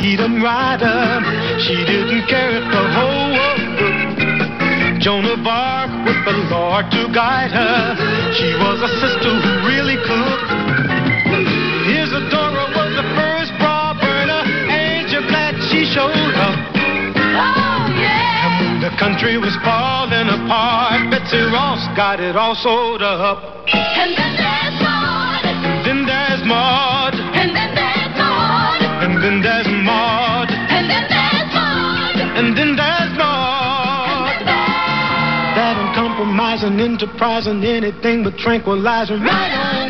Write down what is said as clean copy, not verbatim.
freedom rider. She didn't care if the whole world looked. Joan of Arc with the Lord to guide her. She was a sister who really cooked. Isadora was the first bra burner. Ain't you glad she showed up? Oh, yeah. And when the country was falling apart, Betsy Ross got it all sewed up. And then there's Maude. Then there's Maude. And then there's Maude. And then there's Maude. And then there's Maude. And then there's Maude. That uncompromising, enterprising, anything but tranquilizing. Right on.